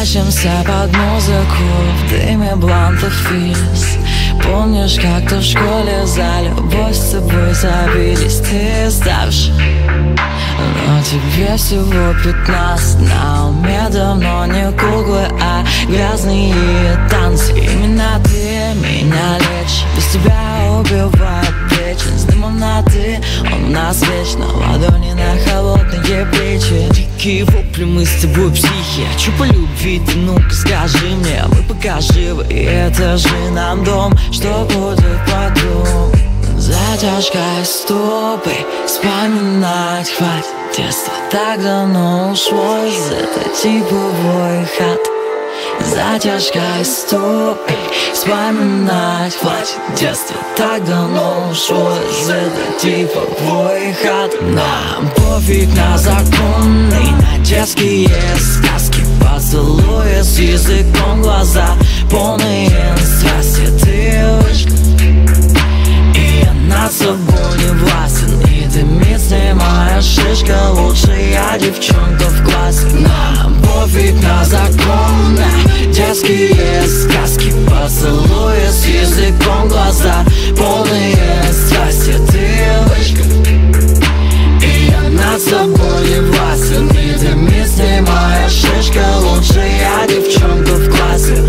Прячемся под музыку в дыме блантов физ. Помнишь, как-то в школе за любовь с тобой забились. Ты ставший, но тебе всего 15. На уме давно не куклы, а грязные танцы. Именно ты меня лечишь, без тебя убивает печень. С дымом на ты, он у нас вечно. Ладони на холодные плечи. Дикие вопли, мы с тобой психи. Хочу по любви, ты ну-ка скажи мне. Мы пока живы, и это же нам дом. Что будет потом? Затяжкой стопы, вспоминать хватит. Детство так давно ушло из этой типовой хаты. Затяжкой стопы, вспоминать хватит. Детство так давно ушло из этой типовой хаты. Нам пофиг на законы, на детские сказки. Поцелуя с языком, глаза полные страсти. Ты вышла, и я над собой не властен. И дымит моя шишка, лучшая девчонка в классе. Нам пофиг на законы, детские сказки. Поцелуя с языком, глаза полные страсти. Ты вышка, и я над собой не властен. И дымит моя шишка, лучшая девчонка в классе.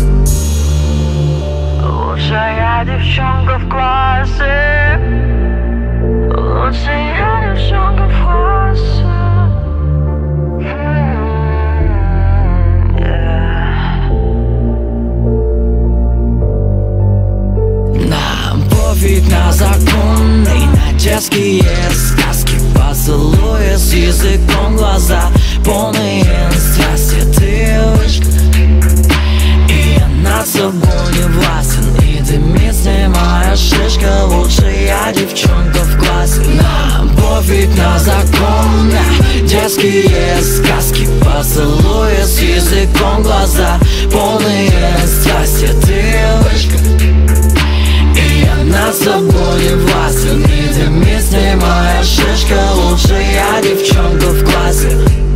Лучшая девчонка в классе. Лучшая девчонка в классе. Нам пофиг на законы, на детские сказки. Поцелуя с языком, глаза полные страсти. Ты вышка, и я над собой не властен. И дымит моя шишка, лучшая девчонка в классе. Нам пофиг на законы, детские сказки. Поцелуя с языком, глаза полные страсти. Ты вышка, и я над собой не властен. И дымит моя шишка, лучшая девчонка в классе.